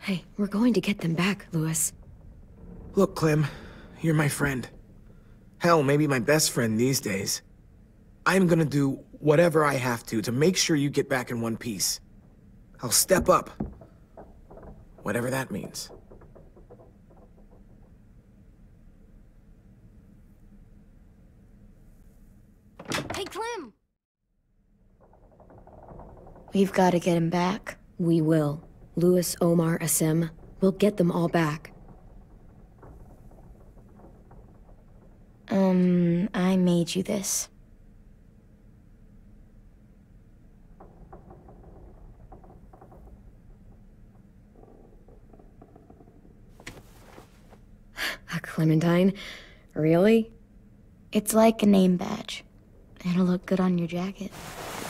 Hey, we're going to get them back, Louis. Look, Clem, you're my friend. Hell, maybe my best friend these days. I'm gonna do whatever I have to make sure you get back in one piece. I'll step up. Whatever that means. Hey, Clem! We've got to get him back. We will. Louis, Omar, Asim. We'll get them all back. I made you this. A Clementine? Really? It's like a name badge. It'll look good on your jacket.